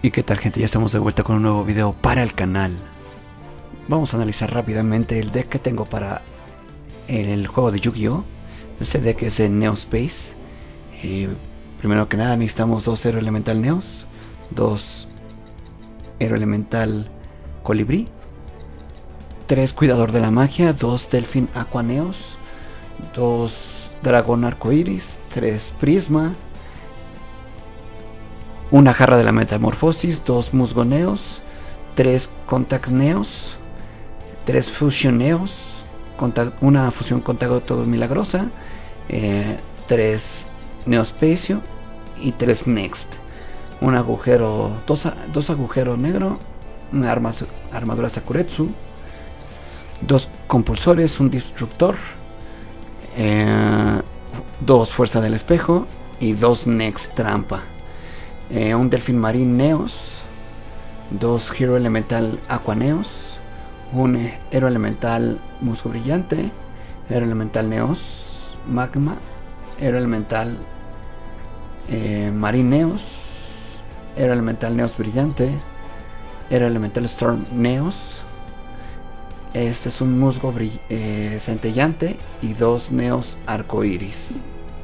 ¿Y qué tal, gente? Ya estamos de vuelta con un nuevo video para el canal. Vamos a analizar rápidamente el deck que tengo para el juego de Yu-Gi-Oh! Este deck es de Neospace. Primero que nada necesitamos 2 Héroe Elemental Neos, 2 Héroe Elemental Colibrí, 3 Cuidador de la Magia, 2 Delfín Aqua Neos, 2 Dragón Arcoiris, 3 Prisma, una Jarra de la Metamorfosis, 2 Musgo Neos, 3 Contact Neos, 3 Fusion Neos, una Fusión Contacto Milagrosa, 3 Neospacio y 3 Next. Un agujero, dos agujeros negro, una armadura Sakuretsu, 2 compulsores, un disruptor, 2 fuerza del espejo y 2 Next trampa. Un Delfín Marín Neos, 2 Hero Elemental Aqua Neos, un Hero Elemental Musgo Brillante, Hero Elemental Neos Magma, Hero Elemental Marín Neos, Hero Elemental Neos Brillante, Hero Elemental Storm Neos. Este es un musgo centellante y 2 Neos Arcoiris.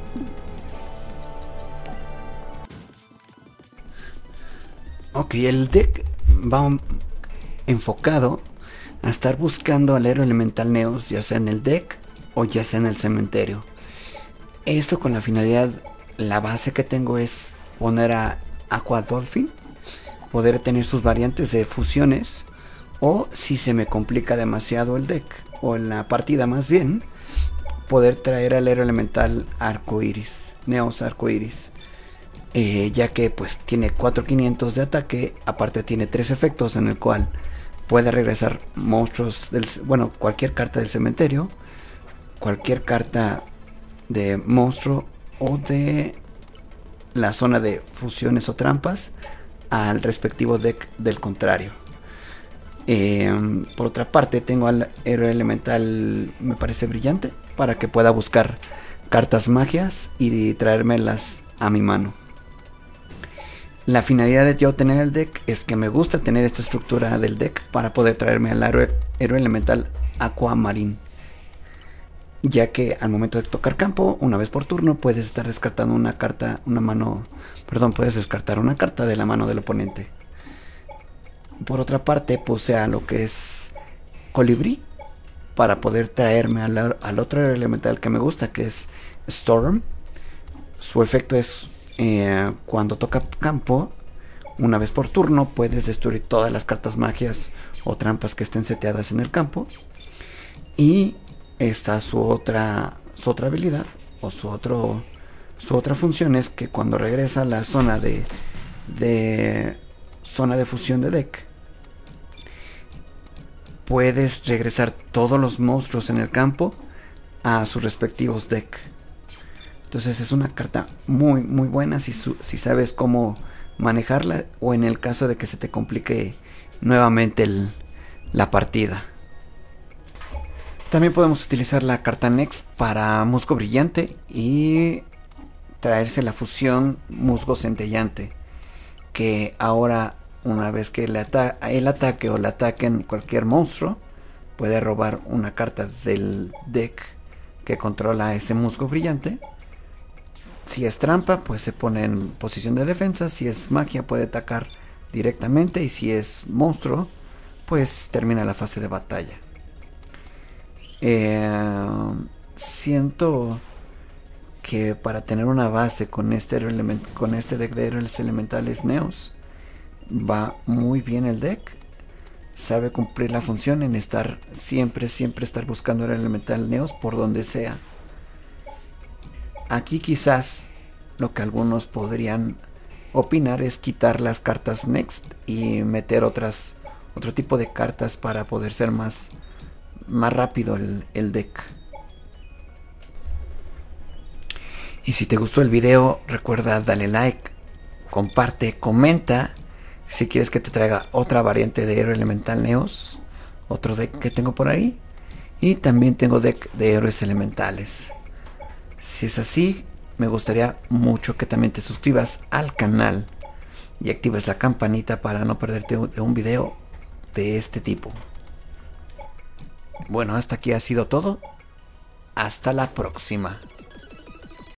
Ok, el deck va enfocado a estar buscando al héroe elemental Neos, ya sea en el deck o ya sea en el cementerio. Esto con la finalidad, la base que tengo es poner a Aqua Dolphin, poder tener sus variantes de fusiones, o si se me complica demasiado el deck, o en la partida más bien, poder traer al héroe elemental Arcoiris, Neos Arcoiris. Ya que pues tiene 4500 de ataque, aparte tiene 3 efectos en el cual puede regresar monstruos cualquier carta del cementerio, cualquier carta de monstruo o de la zona de fusiones o trampas al respectivo deck del contrario. Por otra parte tengo al héroe elemental, me parece brillante, para que pueda buscar cartas magias y traérmelas a mi mano. La finalidad de yo tener el deck es que me gusta tener esta estructura del deck para poder traerme al héroe elemental Aquamarine, ya que al momento de tocar campo, una vez por turno, puedes estar descartando puedes descartar una carta de la mano del oponente. Por otra parte, puse a lo que es Colibrí para poder traerme al otro héroe elemental que me gusta, que es Storm. Su efecto es cuando toca campo, una vez por turno, puedes destruir todas las cartas magias o trampas que estén seteadas en el campo. Y esta su otra habilidad o su otra función es que cuando regresa a la zona de fusión de deck, puedes regresar todos los monstruos en el campo a sus respectivos deck. Entonces es una carta muy buena si sabes cómo manejarla, o en el caso de que se te complique nuevamente la partida. También podemos utilizar la carta Next para musgo brillante y traerse la fusión musgo centellante, que ahora, una vez que el ataque o le ataquen cualquier monstruo, puede robar una carta del deck que controla ese musgo brillante. Si es trampa, pues se pone en posición de defensa. Si es magia, puede atacar directamente. Y si es monstruo, pues termina la fase de batalla. Siento que para tener una base con este deck de héroes elementales Neos, va muy bien el deck. Sabe cumplir la función en estar siempre estar buscando el elemental Neos por donde sea. Aquí quizás lo que algunos podrían opinar es quitar las cartas Next y meter otro tipo de cartas para poder ser más rápido el deck. Y si te gustó el video, recuerda darle like, comparte, comenta si quieres que te traiga otra variante de héroe elemental Neos, otro deck que tengo por ahí, y también tengo deck de héroes elementales. Si es así, me gustaría mucho que también te suscribas al canal y actives la campanita para no perderte de un video de este tipo. Bueno, hasta aquí ha sido todo. Hasta la próxima.